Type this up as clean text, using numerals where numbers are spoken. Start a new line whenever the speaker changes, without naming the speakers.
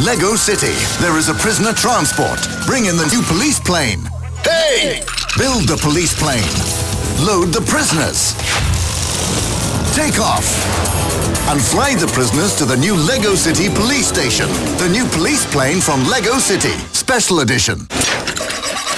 Lego City, there is a prisoner transport. Bring in the new police plane. Hey! Build the police plane. Load the prisoners. Take off. And fly the prisoners to the new Lego City police station. The new police plane from Lego City, Special Edition.